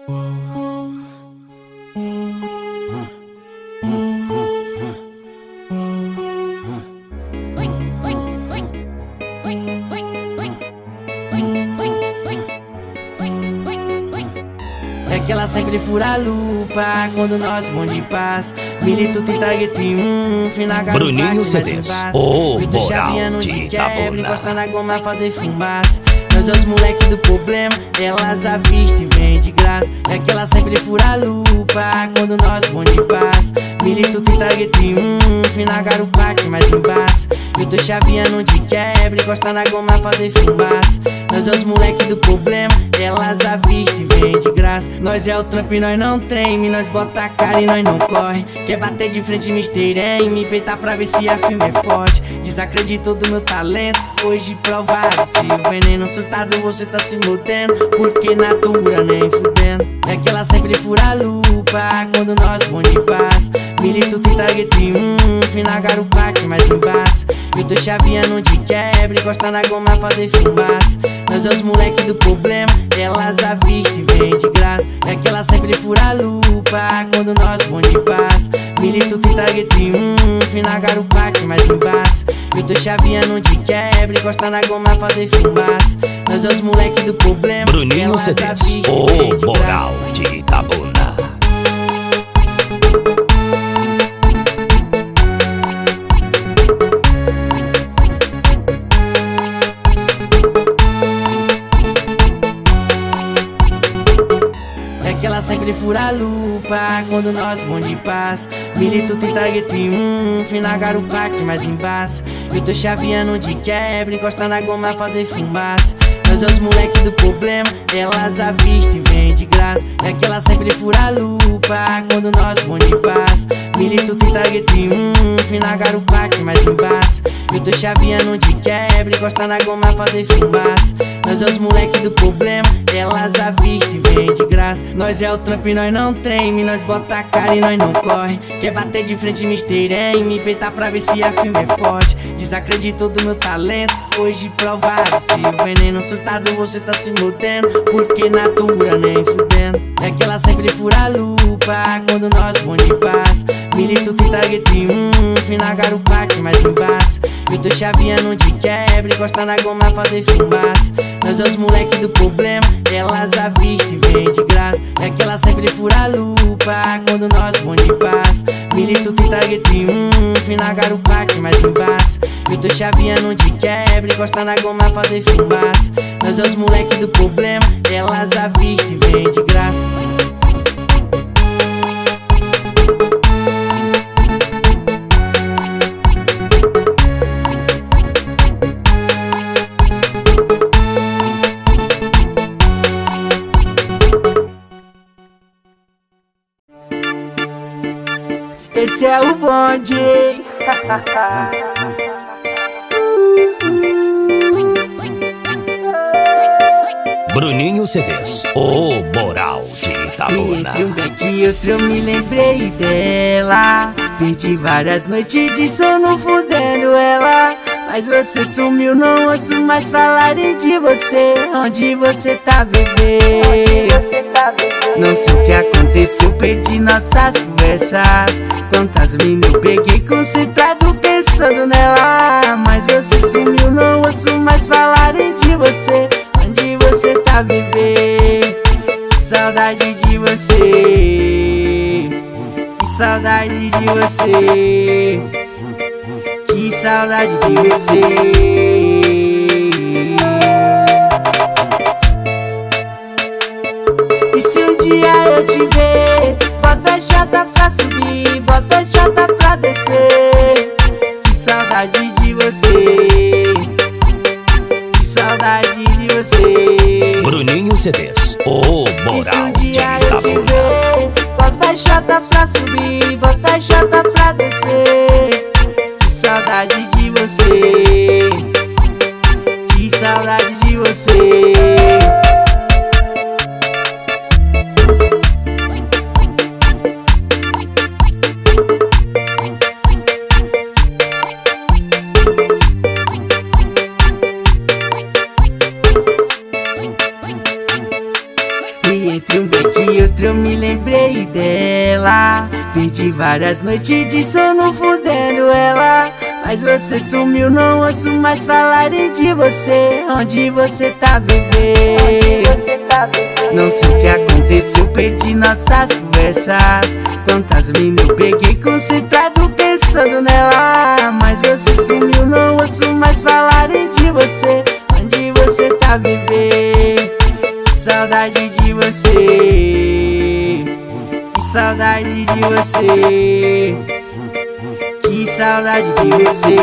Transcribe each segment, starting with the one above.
É que ela sempre fura a lupa quando nós bom de paz. Milito tenta gueto em fina garupa. Bruninho CDs, o moral de quebra, encosta na goma, fazer fumaça. Nós é os moleque do problema, elas avistam e vem de graça. É que ela sempre fura a lupa quando nós bom de paz. Milito tenta gueto em fina garupa que mais embaça. Eu tô chaveando de quebra, encosta na goma, fazer fumaça. Nós é os moleque do problema, elas avistam e vem de graça. Nós é o trampo e nós não treme, nós bota a cara e nós não corre. Quer bater de frente, misterem, me peitar pra ver se a firma é forte. Desacreditou do meu talento, hoje provado. Se o veneno surtado você tá se mudando, porque natura nem fudendo. É que ela sempre fura a lupa quando nós bom de paz. Milito tenta gueto em fina garupa que mais embaça. Eu tô chaveando de quebra, encosta na goma, fazer fumaça. Nós é os moleque do problema, elas avistam e vem de graça. É que ela sempre fura a lupa quando nós bom de paz. Milito tenta gueto em fina garupa que mais embaça. Eu tô chaveando de quebra, encosta na goma, fazer fumaça. Nós é os moleque do problema, Bruninho CDs, o moral de Itabuna. É que ela sempre fura a lupa quando nós bom de paz. Milito tenta gueto em fina garupa que mais embaça. Eu tô chaveando de quebra, encosta na goma, fazer fumaça. Nós é os moleque do problema, elas avistam e vem de graça. É que ela sempre fura a lupa quando nós bom de paz. Milito tenta gueto em fina garupa que mais embaça. Eu tô chaveando de quebra, encosta na goma, fazer fumaça. Nós é os moleque do problema, elas avistam e vem de graça. Nós é o trampo e nós não treme, nós bota a cara e nós não corre. Quer bater de frente, misterem, me peitar pra ver se a firma é forte. Desacreditou do meu talento, hoje provado. Se o veneno surtado você tá se mudando, porque natura nem fudendo. É que ela sempre fura a lupa quando nós bom de paz. Milito tenta gueto em fina garupa que mais embaça. Eu tô chaveando de quebra, encosta na goma, fazer fumaça. Nós é os moleque do problema, elas avistam e vem de graça. É que ela sempre fura a lupa quando nós bom de paz. Milito tenta gueto em fina garupa que mais embaça. Eu tô chaveando de quebra, encosta na goma, fazer fumaça. Nós é os moleque do problema, elas avistam e vem de graça. Esse é o bonde. Bruninho CDs, o moral de Itabuna. Entre um beck e outro eu me lembrei dela. Perdi várias noites de sono fudendo ela. Mas você sumiu, não ouço mais falarem de você. Onde você tá, bebê? Não sei o que aconteceu, perdi nossas conversas. Quantas minas eu peguei concentrado pensando nela. Mas você sumiu, não ouço mais falarem de você. Onde você tá, bebê? Que saudade de você. Que saudade de você. Que saudade de você. E se um dia eu te ver, bota a chata pra subir, bota a chata pra descer. Que saudade de você. Que saudade de você. Bruninho CDs, o E se um moral de dia eu te Itabuna. ver, bota a chata pra subir, bota a chata pra descer. Que saudade de você. Que saudade de você. E entre um um beck e outro eu me lembrei dela. Perdi várias noites de sono fudendo ela. Mas você sumiu, não ouço mais falarem de você. Onde você tá, bebê? Não sei o que aconteceu, perdi nossas conversas. Quantas minas eu peguei concentrado pensando nela. Mas você sumiu, não ouço mais falarem de você. Onde você tá, bebê? Que saudade de você. Que saudade de você. Que saudade de você.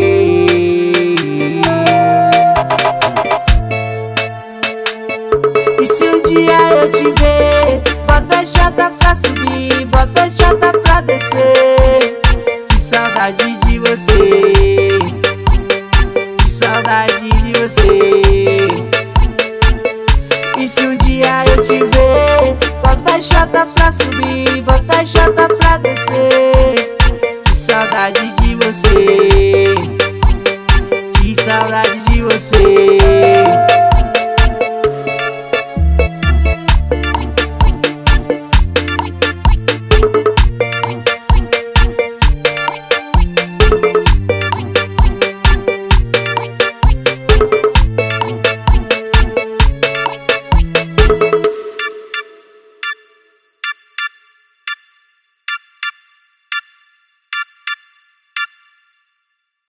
E se um dia eu te ver, bota chata pra subir, bota chata pra descer. Que saudade de você. Que saudade de você. E se um dia eu te ver, bota chata pra subir, bota chata pra descer. Que saudade de você. Que saudade de você.